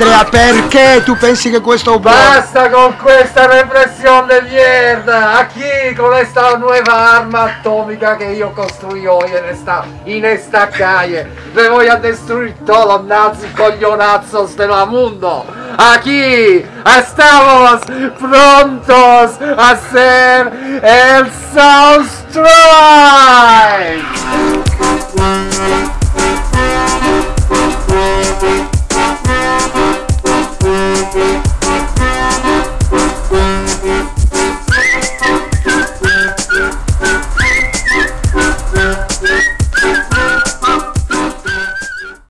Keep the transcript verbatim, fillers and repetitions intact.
Andrea, perché tu pensi che questo... Basta con questa repressione di merda! Aquí con questa nuova arma atomica que yo construí hoy en esta, en esta calle. Me voy a destruir todos los nazis coñonazos del mundo. Aquí estamos prontos a hacer el South Strike.